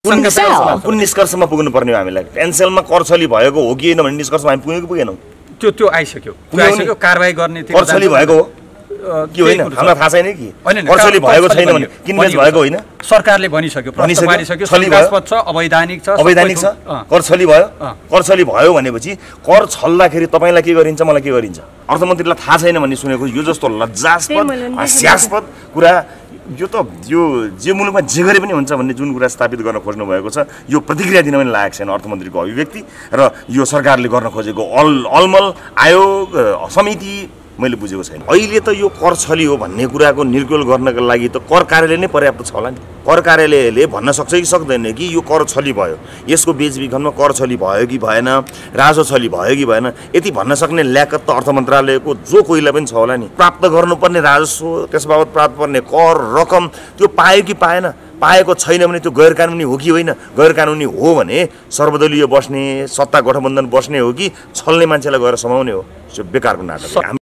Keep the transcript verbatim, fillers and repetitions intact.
कुन निष्कर्षमा पुग्नु पर्ने हो हामीलाई? पेन्सनमा करछली भएको हो कि होइन भन्ने निष्कर्षमा हामी पुगेको पुगेनौँ? त्यो त्यो आइसक्यो आइसक्यो कारबाही गर्ने करछली भएको हो कि होइन हामीलाई थाहा छैन कि करछली भएको छैन भने किनबेच भएको होइन? सरकारले भनिसक्यो भनिसक्यो शंकास्पद छ अवैधानिक छ अवैधानिक छ करछली भयो करछली भयो भनेपछि कर छल्दाखेरि तपाईलाई के गरिन्छ मलाई के गरिन्छ अर्थमन्त्रीलाई थाहा छैन भन्ने सुनेको यो जस्तो लज्जास्पद हास्यास्पद कुरा यो त यो जे मुलुकमा जे गरे पनि हुन्छ भन्ने जुन कुरा स्थापित गर्न खोज्नु भएको छ यो प्रतिक्रिया दिन पनि लागेको छैन अर्थमन्त्रीको अभिव्यक्ति र यो सरकारले गर्न खोजेको अल अलमल आयोग समिति मैले बुझेको छैन। अहिले त यो कर छली हो भन्ने कुराको निर्गोल गर्नको लागि त कर कार्यालय नै पर्याप्त छ होला नि। कर कार्यालयले भन्न सक्छ कि सक्दैन कि यो कर छली भयो यसको बेचबिखनमा कर छली भयो कि भएन राजो छली भयो कि भएन यति भन्न सक्ने ल्याकत त अर्थ मन्त्रालयको जो कोहीलाई पनि छ होला नि। प्राप्त गर्नुपर्ने राजस्व त्यसबाबत प्राप्त पर्ने कर रकम त्यो पायो कि पाएन पाएको छैन भने त्यो गैर कानुनी हो कि होइन गैर कानुनी हो भने सर्वदलीय बस्ने सत्ता गठबन्धन बस्ने हो कि छल्ने मान्छेलाई गएर समाउने हो त्यो बेकारको नाटक।